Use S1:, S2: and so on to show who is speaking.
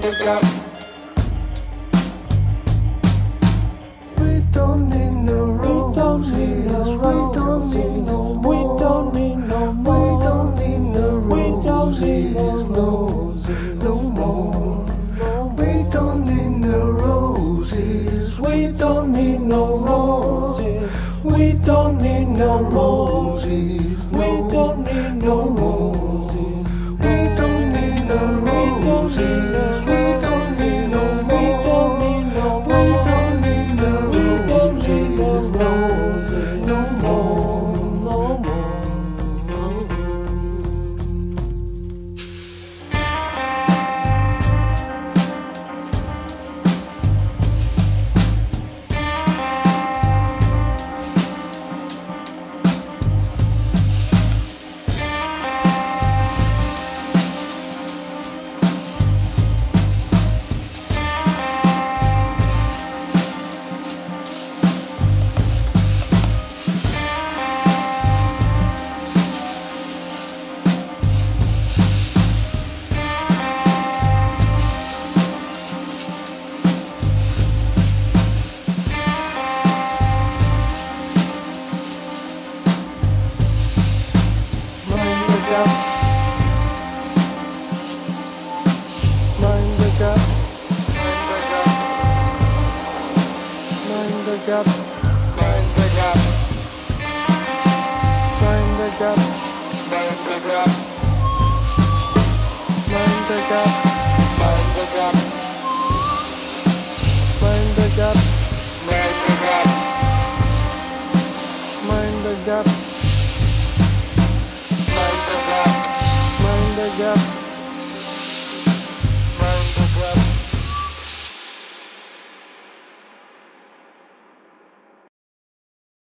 S1: the gap. We don't need no roses. We don't need no more. We don't need no more. We don't need no roses. No more. We don't need no roses. We don't need no roses. We don't need no roses. We don't need no roses. We don't need no roses. We don't need no more. We don't need no roses. No more. No more. Mind the gap. Mind the gap. Mind the gap. Mind the gap. Mind the gap. Mind the gap. Mind the gap. Mind the gap. Mind the gap. Mind the gap.